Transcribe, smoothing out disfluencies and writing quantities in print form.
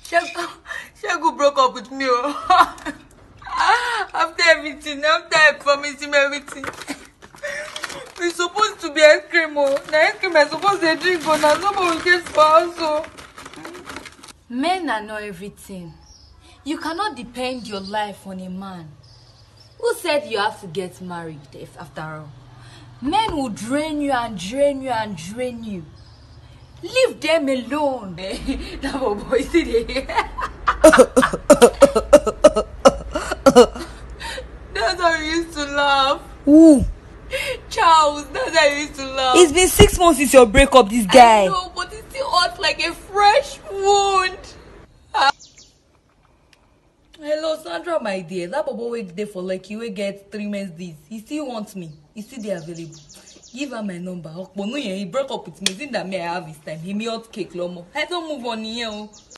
Shegu broke up with me. After everything, after I promised him everything. We're supposed to be ice cream. Now ice cream is supposed to drink, but now nobody will get for us. Men are not everything. You cannot depend your life on a man. Who said you have to get married after all? Men will drain you and drain you and drain you. Leave them alone. That boy, see That's how you used to laugh. Who? Charles, that's how you used to laugh. It's been 6 months since your breakup, this guy. I know, but it's still hot like a fresh wound. Hello, Sandra, my dear. That bobo wait there for like you will get 3 months this. He still wants me. He's still there available. Give her my number. He broke up with me. Isn't that me I have his time? He me hot cake, Lomo. I don't move on here.